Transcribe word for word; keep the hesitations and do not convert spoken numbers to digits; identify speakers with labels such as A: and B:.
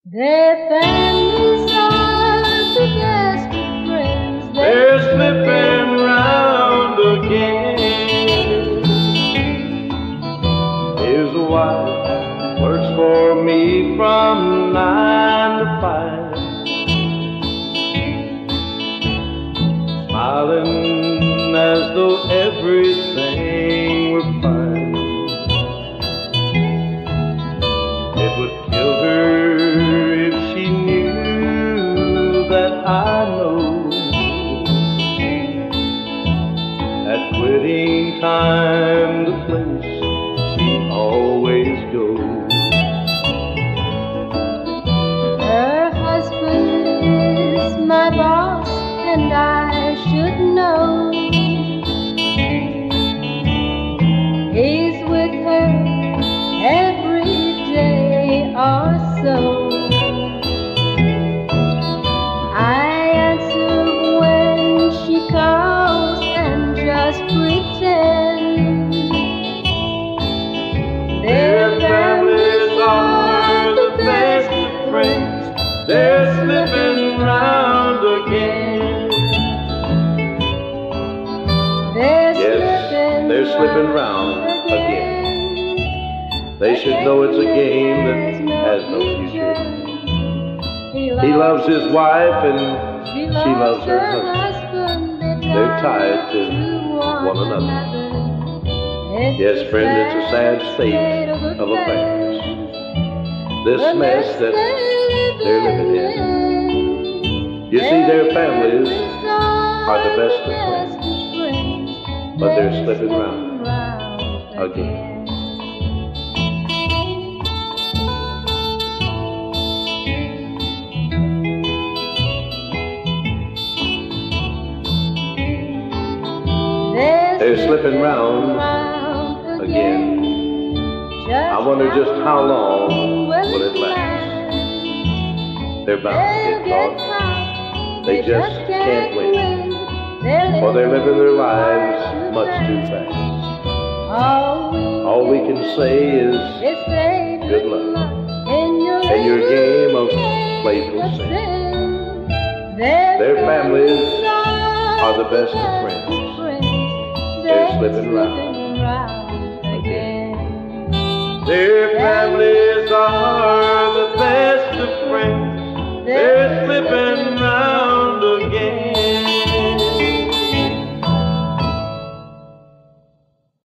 A: Their families are the best of friends.
B: They're slipping round again. His wife works for me from nine to five, smiling as though everything were fine. It would kill her if she knew that I know at quitting time the place she always goes.
A: Her husband is my boss, and I should know. He's with her every day or so. I answer when she calls and just pretend.
B: Their families are the best of friends. They're slipping round again.
A: They're
B: Yes,
A: slipping
B: they're slipping round again. They should know it's a game that has no future. He loves his wife and she loves her husband. They're tied to one another. Yes, friend, it's a sad state of affairs, this mess that they're living in. You see, their families are the best of friends, but they're slipping round again. They're slipping round again. I wonder just how long will it last. They're bound to get caught. They just can't wait, for they're living their lives much too fast. All we can say is good luck in your game of playful sin. Their families are the best of friends. They're slipping round